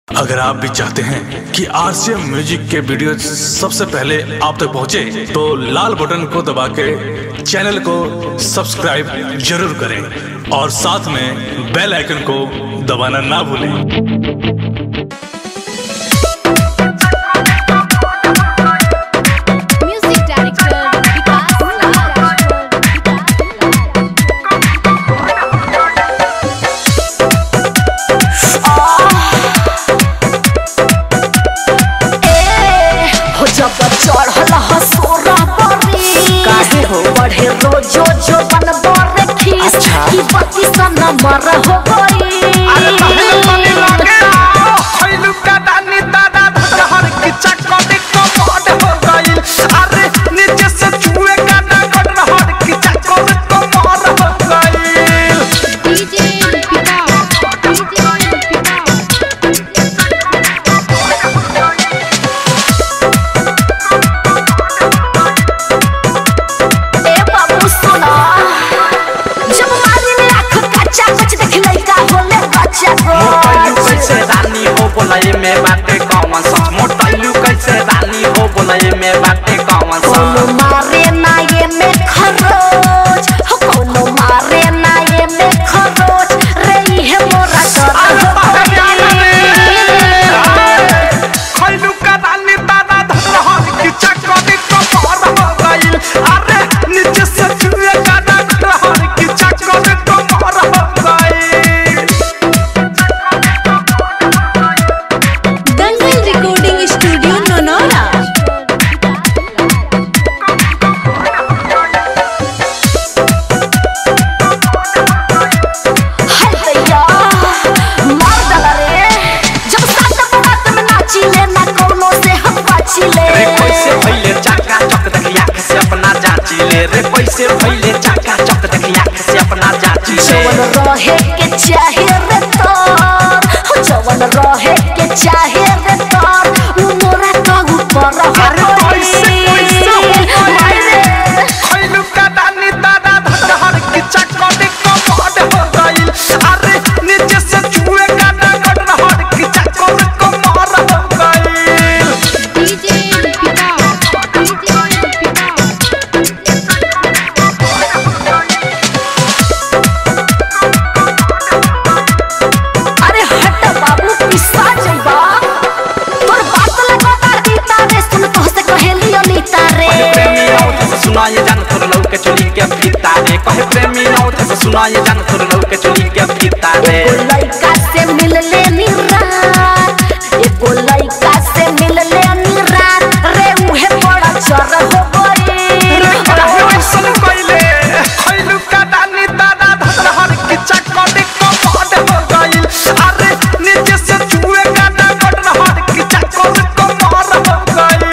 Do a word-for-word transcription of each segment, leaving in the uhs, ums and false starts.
अगर आप भी चाहते हैं कि आरसीएम म्यूजिक के वीडियो सबसे पहले आप तक पहुंचे, तो लाल बटन को दबा के चैनल को सब्सक्राइब जरूर करें और साथ में बेल आइकन को दबाना ना भूलें। बढ़े रोजो जो बन बर खीस की बत्ती सा नंबर हो गई। अरे पहले पानी लागे खइलू का दानी दादा धरहर की चक्कर को मोड़ हो गई। अरे नीचे से छुए का ना धरहर की चक्कर को मोड़ हो गई। डीजे पिता डीजे बोले में बाटे कौन सच मोटाइलू कैसे रानी हो बोले में बाटे कौन सच कोनो मारे ना ये में खरोच हो कोनो मारे ना ये में खरोच रे है मोरा खइलू का रानी दादा धरहर की चक्कर को मोड़ हो गई। अरे नीचे से छुए का ना धरहर की चक्कर को मोड़ हो गई। रे पैसे भइले चाका चक देखिया से अपना जाची ले। जवन रहे के चाहे रे तोर हो जवन रहे के चाहे रे तोर उ मोरा का ऊपर अरे पैसे पैसे मारे खइलू का दानी दादा धरहर की चक्कर को मोड़ हो गई। अरे नीचे से छुए का ना धरहर की चक्कर को मोड़ हो गई। डीजे पिता डीजे सुनाए जान तोर लौ के चोली के फीता रे कहे प्रेमी नौ थे सुनाए जान तोर लौ के चोली के फीता रे। एगो लइका से मिलले नी रात एगो लइका से मिलले नी रात रे उहे बड़ा चर हो गई। अरे सुन कइले खइलू का दानी दादा धरहर की चक्कर को मोड़ हो गई। अरे नीचे से छुए का ना धरहर की चक्कर को मोड़ हो गई।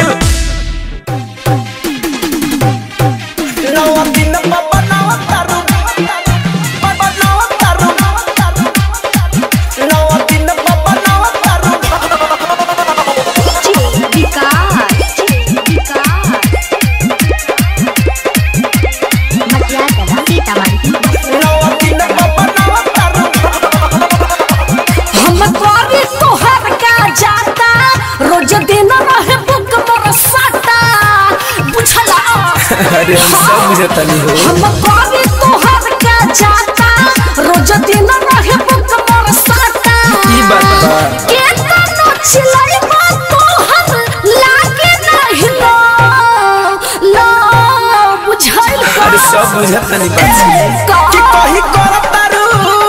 अरे हम सब मुझे तनी हो हम बाबे तोहर का जाता रोज दिन रहे बुक मोर साता। ई बात बा के तनो चिलाई बा तोहर लागे नहीं लो लो बुझाइल का। अरे सब मुझे तनी बात कि कहीं करब तारू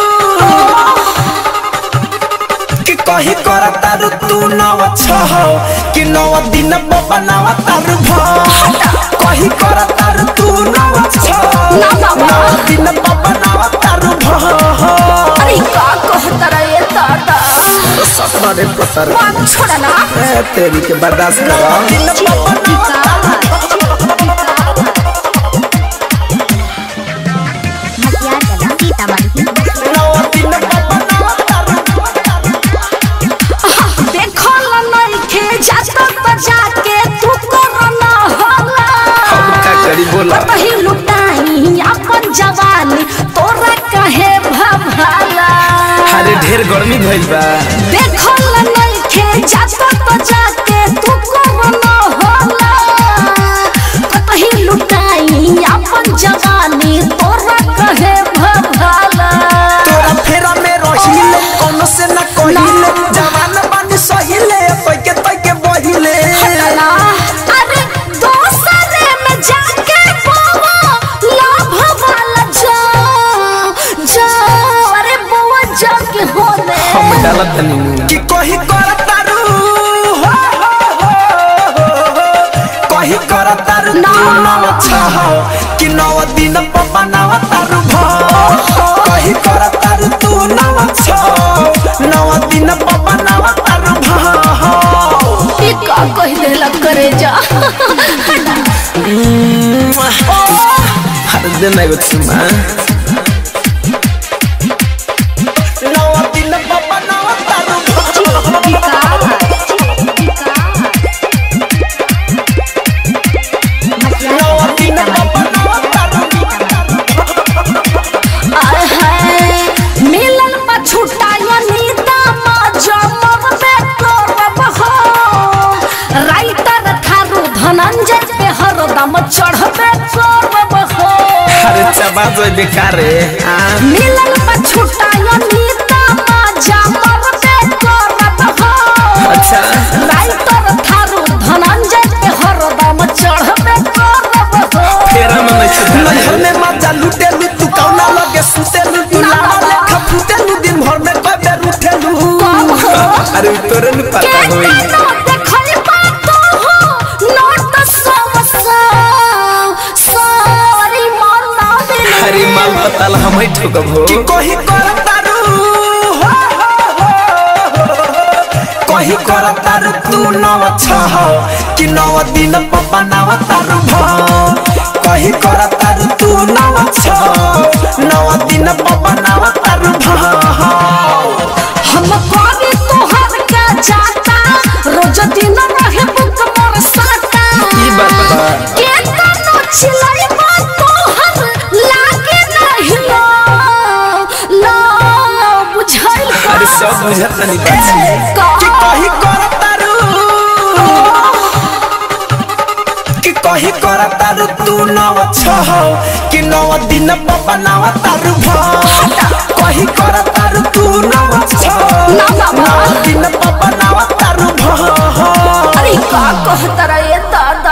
कि कहीं करब तारू तू नव छह कि नव दिन बनावा तारू भ कहीं करब तारू तू नव छह नव दिन बनावा तारू भ। अरे का कहत रे दादा सपना रे पतर बात छोड़ ना तेरी के बर्दाश्त करा। बोला लुटाई अपन जवानी तोरा कहे भभाला। अरे ढेर गर्मी भइल बा देखो कि कही करतारू हो हो हो कही करतारू नव छह कि नव दिन पप्पा नव तारू भ कही करतारू तू नव छह नव दिन पप्पा नव तारू भ ई का कहि देला करे जा हर दिन आइबो छुमा चढ़बे करब हो अरे चबाज बेकार रे मिलन पर छुटाया नीता मजा मरबे करब हो अच्छा राइटर थारू धनंजय पे हरदम चढ़बे करब हो फेरा में नहीं छ नहर में मजा लुटे लु तू कौना लगे सुते लु तू लावा लेखा फुटे लु दिन भर में कई बेर उठे लु अरे तोरे न पता होई पताल हम ही ठोकब हो कि कही करतारू हो कही करतारू तू नव छह कि नव दिन पप्पा नव तारू भ कही करतारू तू नव छह नव दिन पप्पा नव तारू भ हम कभी तोहर का जाता रोज दिन रहे बुक मोर साता ई बात बा के तनो छिलाई बात तोहर लागे अरे सब बुझत नहीं बाजी कि कही करतारू कि कही करतारू तू नव छह कि नव दिन पप्पा नव तारू भ कही करतारू तू नव छह नव दिन पप्पा नव तारू भ अरे का कहत रे दादा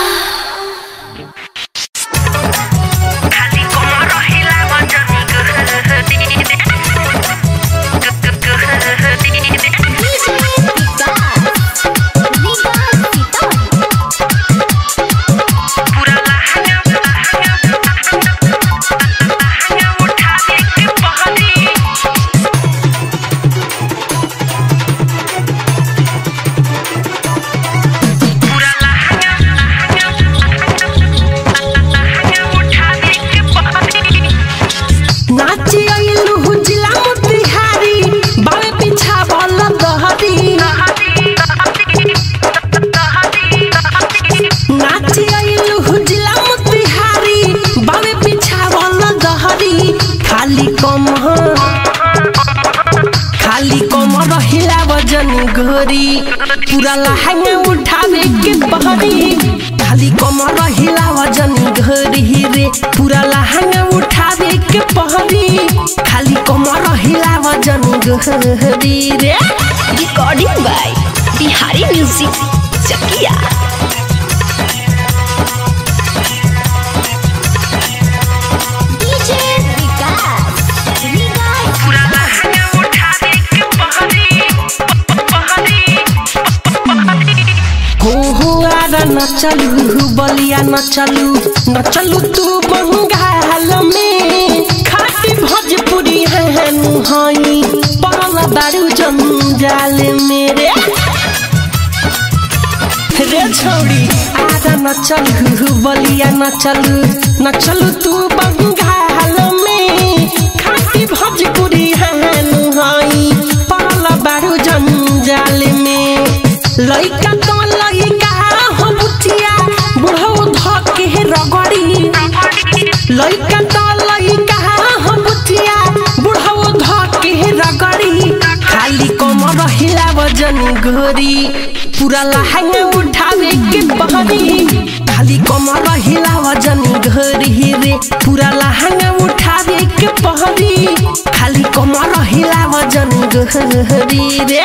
पूरा लहंगा उठावे के बहरी खाली कमर हिला वजन घरी रे पूरा लहंगा उठावे के बहरी खाली कमर हिला वजन घरी रे recording by Bihari music Chakiya DJ Vikas पूरा लहंगा उठावे के बहरी हो हो आरा न चलू बलिया न चलू न चलू तू बंगाल में खाटी भोजपुरी है नुहाई पाला दारू जंजाल मेरे रे छोड़ी आरा न चलू बलिया न चलू न चलू तू बंगाल में खाटी भोजपुरी है नुहाई पाला दारू जंजाल में लइका तो लइका हम बुटिया बुढ़ऊ धके रगड़ी लइका तो लइका हम बुटिया बुढ़ऊ धके रगड़ी खाली कमर हिला वजन घरी पूरा लहंगा उठावे के बहरी खाली कमर हिला वजन घरी रे पूरा लहंगा उठावे के बहरी खाली कमर हिला वजन घरी रे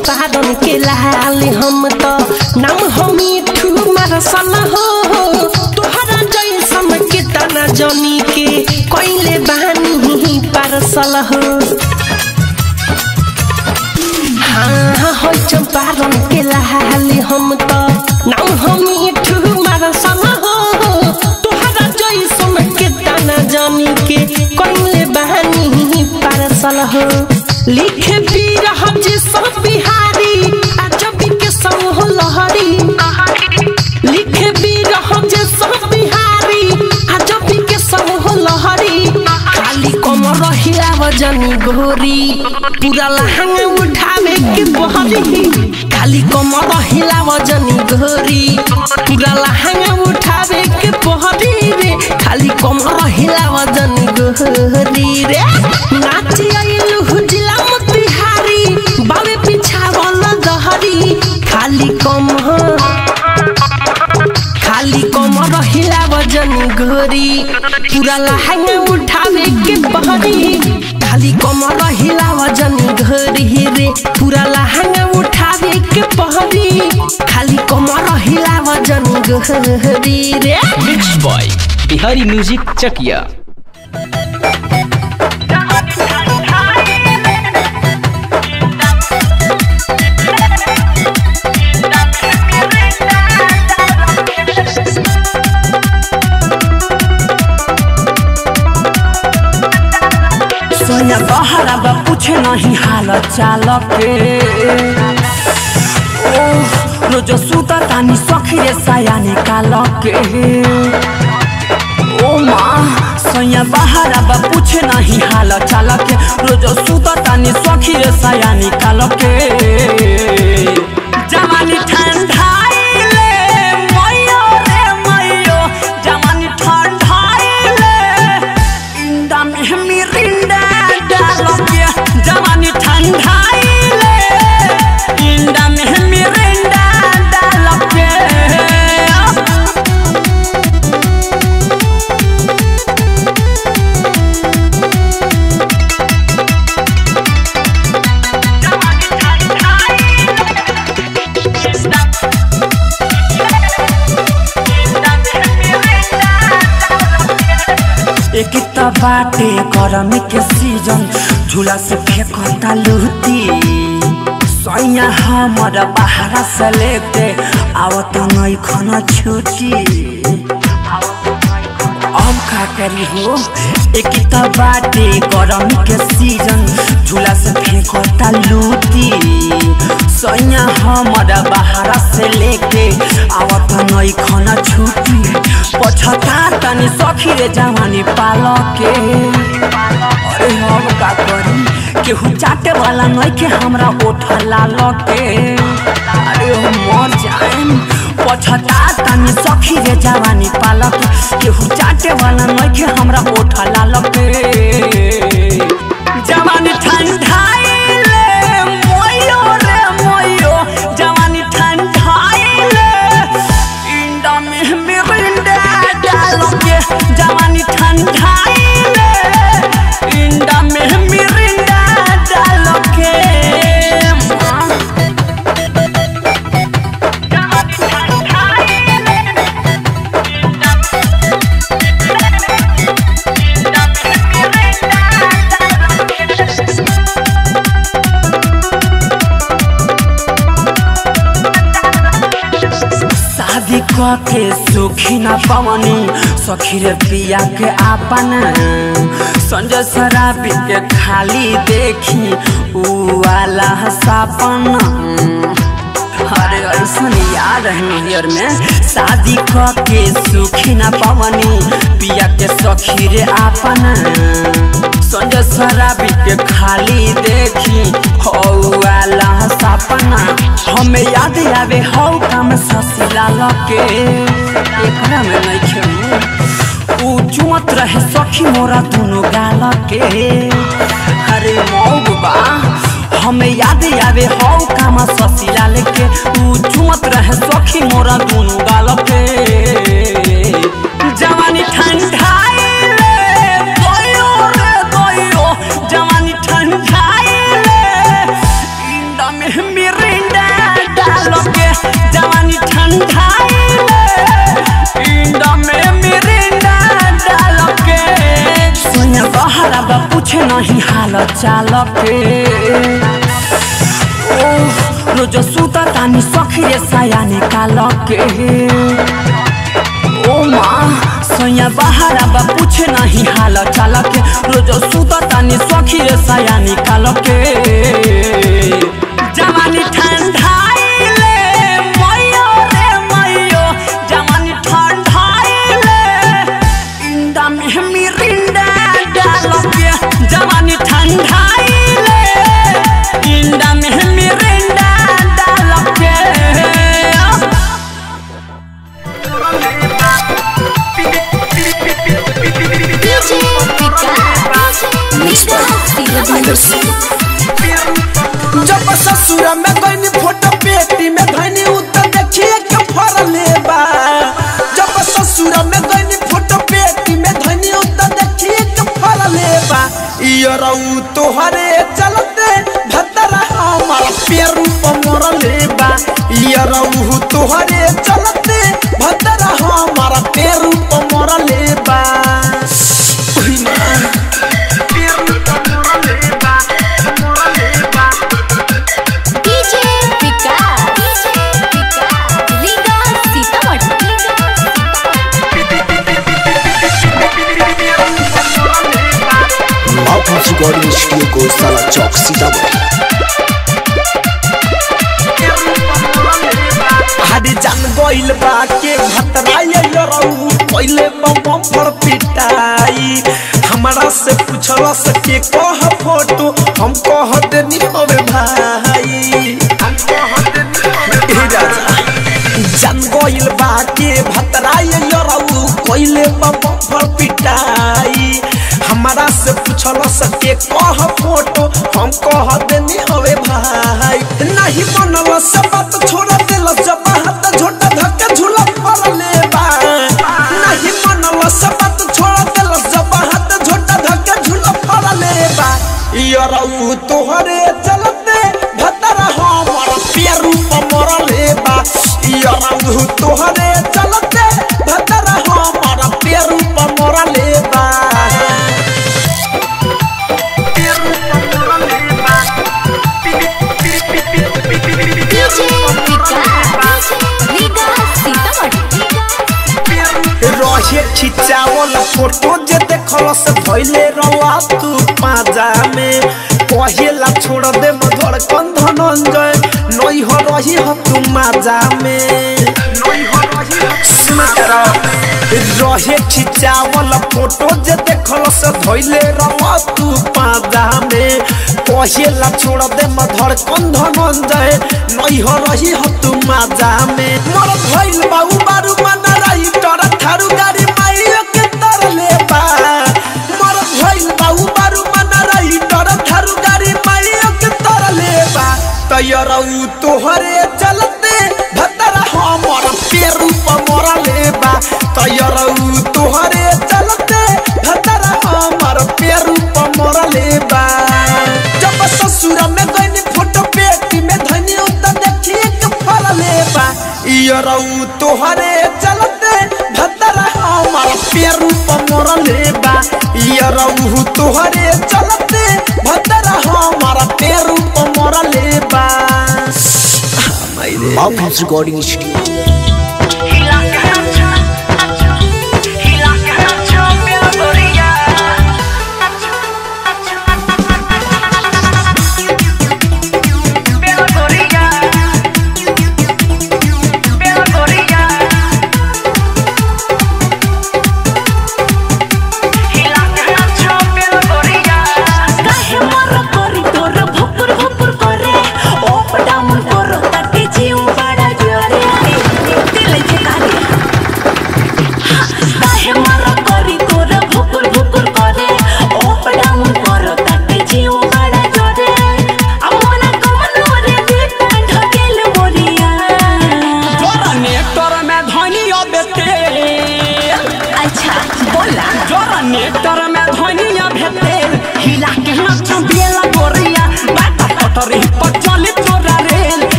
चंपारण के लाल हम तो नाम हम मिठू मरसल हो तोहरा जैसन के तना जनी के कोइले बानी पारसल हो हाँ हो चंपारण के लाल हम तो नाम हम मिठू मरसल हो तोहरा जैसन के तना जनी के कोइले बानी पारसल हो लिखे पीर हजे सब बिहारी अजबी के समूह लहरी लिखे पीर हजे सब बिहारी अजबी के समूह लहरी खाली कम रहिला वजनी गोरी पूरा लहंगा उठावे के बहरी खाली कम रहिला वजनी गोरी पूरा लहंगा उठावे के बहरी रे खाली कम रहिला वजनी गोरी रे नाची आइलु हुजिला मोतिहारी बावे पिछावल गहरी खाली कम खाली कम रहिला वजनी गोरी पूरा लहंगा उठावे के बहरी खाली कम रहिला वजनी गोरी रे पूरा लहंगा उठावे के बहरी खाली कम रहिला वजनी गोरी रे mix by Bihari music Chakiya. सोया बहरा बा पूछे नहीं हाल चाल के ओ रोज सुता तानी सखी रे साया निकाल के ओ माँ सोया बहरा बा पूछे नहीं हाल चाल के रोज सुता तानी सखी रे साया निकाल के जवानी ठंडाइले मयो रे मयो जवानी ठंडाइले इंदा में मिरिंडा जवानी ठंडाइले इंदा में मिरिंडा डाल के एक बाटे गरमी के सीजन झूला से फेंकता लूटी सैया हमर बाहर से लेते आवत नहीं खाना छुट्टी अब का करी हो एक बाटे गरमी के सीजन झूला से फेंकता लूटी सैया हमर बाहर से लेके आवत नहीं खाना छुट्टी पछता तनी सखी रे जवानी पाल के अरे हम का करी केहू चाटे वाला नहीं के हमरा ओठ लाल के अरे हम मर जाएम पछता तनी सखी रे जवानी पाल के केहू चाटे वाला नहीं के हमरा ओठ लाल के जवानी ठंडाइले मोयो रे मोयो जवानी ठंडाइले इंदा में मिरिंडा डाल के जवानी ठंडाइले इंदा में मिरिंडा डाल के शादी के सुखी न पवनी सखी रे पिया के आपन संजय शराबी के खाली देखी उ वाला सपन अरे ऐसन याद है नजर में शादी के सुखी न पवनी पिया के सखी रे आपन संजय शराबी के खाली देखी हो वाला सपना हमें याद आवे हो काम ससिला लके एकरा में नहीं खेलू ऊ चुमत रहे सखी मोरा दोनों गाल के अरे मौबा हमें याद आवे हो काम ससिला लेके ऊ चुमत रहे सखी मोरा दोनों गाल के जवानी ठंडाइले गयो रे गयो जवानी ठंडाइले इंदा में मेरा पूछे नहीं हाल चाल के रोज सुता तानी सखी रे साया निकाल के ओ माँ सोया बहारा बा पूछे नहीं हाल चाल के रोज सुता तानी सखी रे साया निकाल के जवानी ठंडाइले मयो रे मयो जवानी ठंडाइले इंदा में मिरिंडा डाल के जवानी ठंडाइले इंदा में मिरिंडा डाल के जब ससुर में गईनी फोटो पेटी में धनी उतर देखिए के फरले बा जब ससुर में गईनी फोटो पेटी में धनी उतर देखिए के फरले बा इयरऊ तोहरे चलते भतरा हमार पेरू पर मरले बा इयरऊ तोहरे चलते भतरा हमार पेरू पर मरले बा रिकॉर्डिंग स्टूडियो को साला चौक सीतामढ़ी हरी जान गइल बा के भतराए लरऊ पहिले बम पर पिटाई हमरा से पूछल सके कह फोटो हम कह देनी होवे भाई हम कह देनी होवे राजा जान गइल बा के भतराए लरऊ पहिले बम पर पिटाई हमरा से पूछल सके कह फोटो हम कह देनी होवे भाई नहीं बनल से बात छोड़ देल जब हाथ झोटा धक्का झूला पड़ले बा नहीं बनल से बात छोड़ देल जब हाथ झोटा धक्का झूला पड़ले बा इयरऊ तोहरे चलते भतरा हमर पेरू पर मरले बा इयरऊ तोहरे चलते भतरा हमर पेरू पर मरले बा रहे खिंचावल फोटो जे देखल से भइले रवा तू पाजा में कहेला छोड़ दे मधुर कंधनंजय नई हो रही हो तू माजा में नई हो रही सुन तेरा रहे खिंचावल फोटो जे देखल से भइले रवा तू पाजा में कहेला छोड़ दे मधुर कंधनंजय नई हो रही हो तू माजा में मोर भइल बाऊ बारू मना रही तोरा थारू गाड़ी माइयो के तरले बा मोर भइल बाऊ बारू मना रही तोरा थारू गाड़ी माइयो के तरले बा तयरऊ तोहरे चलते भतरा हमर पेरू पर मरले बा तयरऊ तोहरे चलते भतरा हमर पेरू पर मरले बा जब ससुर में गईनी फोटो पेटी में धनी उतर देखिए के फरले बा इयरऊ तोहरे चलते भतरा हमर पेरू पर मरले बा इयरऊ तोहरे चलते भतरा हमर पेरू पर मरले बा रिकॉर्डिंग स्टूडियो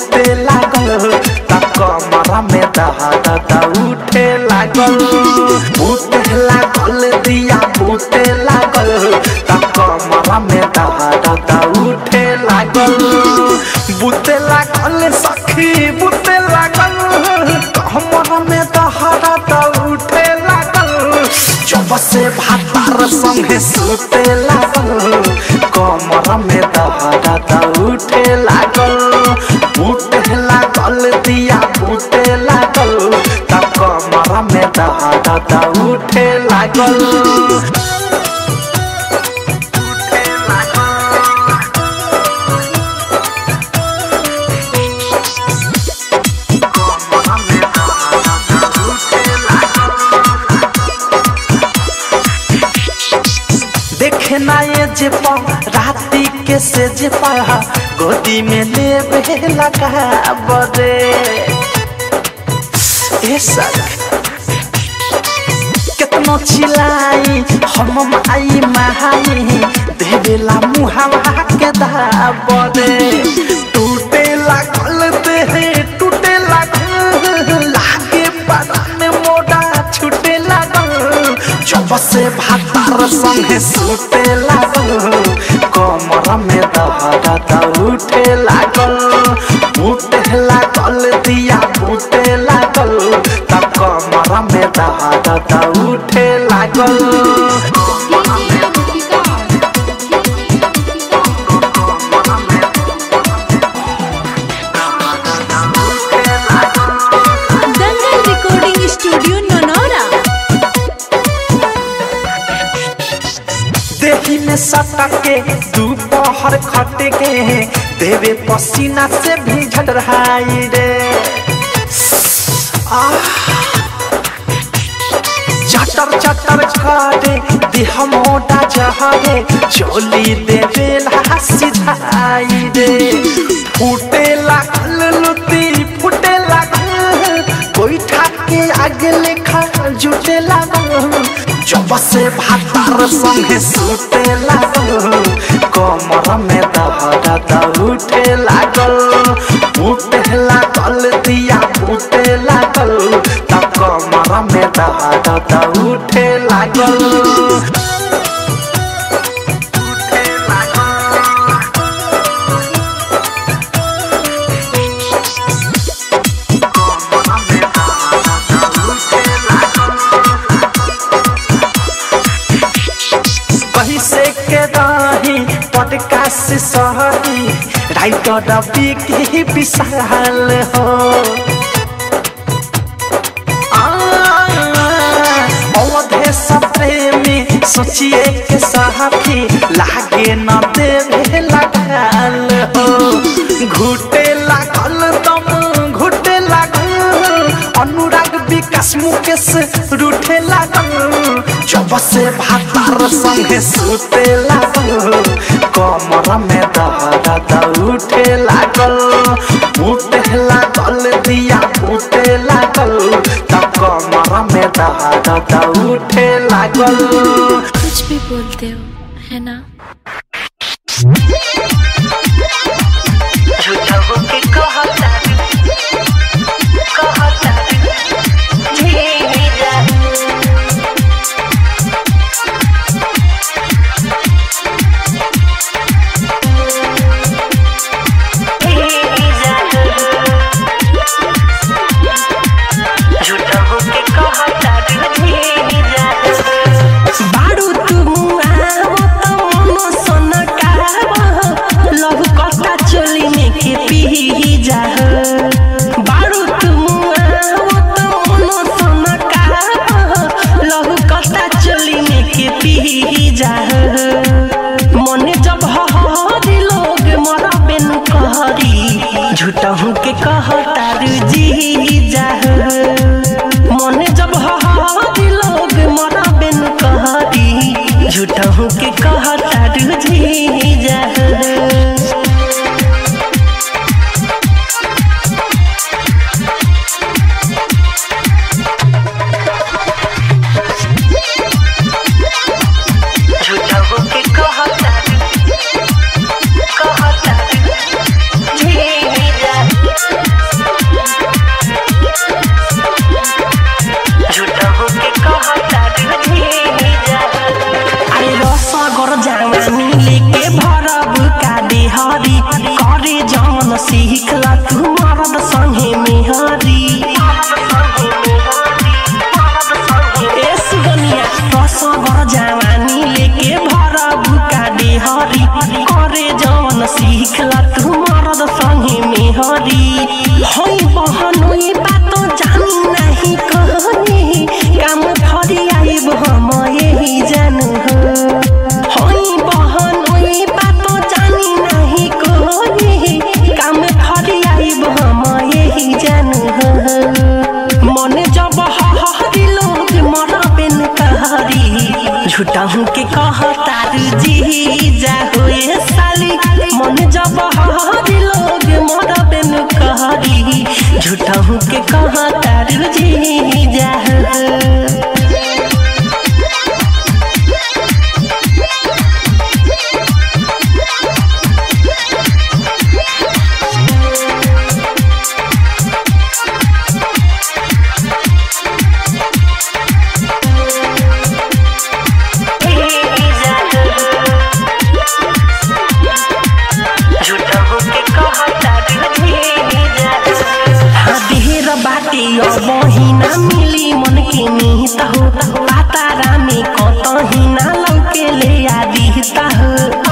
बूते लागल त कमरा में दहदता उठे लागल बूते लागल दिया बूते लागल त कमरा में दहदता उठे लागल बूते लागल सखी बूते लागल कमरा में दहदता उठे लागल जब से भातार संगे सुते लागल कमरा में दहदता उठे लागल बूते लागल दिया बूते लागल त कमरा में दहदता उठे लागल देखे ना ये जे पा राती के से जे पा गोदी में लेवे लगा बदे ए सक कितनो चिल्लाई हम माई माई देवेला मुहावा के दाबदे टूटे लागल देहे टूटे लागल लागे परान मोड़ा छूटे लागल जब से भातार संगे सुते लागल कमरा में दहदता उठे लागल उठे लागल दिया उठे लागल त कमरा में दहदता उठे लागल दंगल रिकॉर्डिंग स्टूडियो ननौरा देही में सटके दोपहर खटे के देवे पसीना से भी झड़ रहाई रे चटर चटर करे देह मोटा जहरे चोली देवे ला सिधाई रे फूटे लागल लुती फूटे लागल कोई ठाके आगे लेखा जुटे लागल जब से भातार संगे सुते लागल कमरा में दहदता उठे लागल उठे लागल दिया उठे लागल त कमरा में दहदता उठे लागल कहीं से के रही पॉडकास्ट सही राइटर रवि की विशाल हो अवधे सप्रेमी सोचिए के साथी लागे न देवे लगाल हो घुटे लागल दम घुटे लागल अनुराग विकास मुकेश रूठे लागल जब से भातार संगे सुते लागल कमरा में दहदता उठे लागल उठे लागल दिया उठे लागल त कमरा में दहदता उठे लागल कुछ भी बोलते हो है ना झूठा होके कहता कहता मेरा झूठा होके कहता मेरा बारू तू आवो तो सोन काव लहु कता चोली में के पी जा बारू तू आवो तो सोन काव लहु कता चोली में के पी जा मने जब हरी लोग मरा बेन कहरी झूठा हूँ के कहता रुजी जा मने जब हरी लोग मरा बेन कहरी झूठा हूँ के कहता रुझी जा झूठा होके कहता कहता मेरा तारू जी जा होए साली मन जब हरी लोग मोर बेन कहरी झूठा हूँ के कहा तारू जी जा महीना मिली मन के निहित हो पातारा में कतही ना लौके ले आदिता हो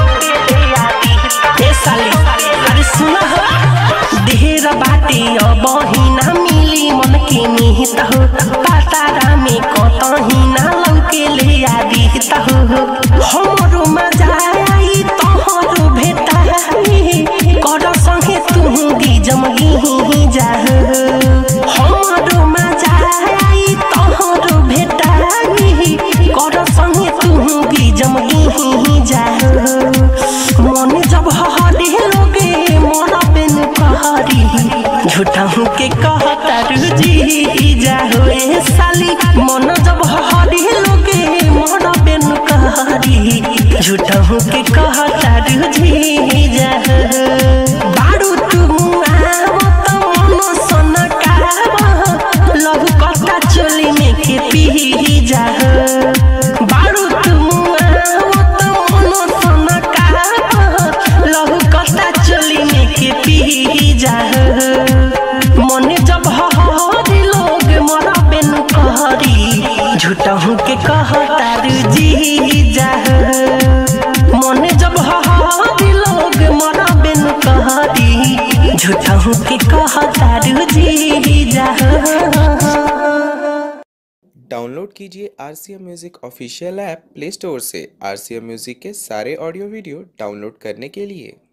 ए साली अरे सुन हो ढेर बाटे महीना मिली मन के निहित हो पातारा में कतही ना लौके ले आदिता हो हमरो मजा आई तोहरो भेटाई कर संगे तू दी जमगी जा मन जब हरी लोगे मोरा बेन कहरी झूठा हूँ के कहतारू जी जा होए साली मन जब हरी लोगे मोरा बेन कहरी झूठा हूँ के कहतारू जी जा बारू तू आवत मन सनकाव लहू कता चोली में के पी जा बारू तू पी जा मन जब हरी लोग मोरा बेन कहरी झूठा हूँ के कहतारू जी जा मन जब हरी लोग मोरा बेन कहरी झूठा हूँ के कहतारू जी जा। डाउनलोड कीजिए R C M music official app play store से आर सी एम म्यूजिक के सारे ऑडियो वीडियो डाउनलोड करने के लिए।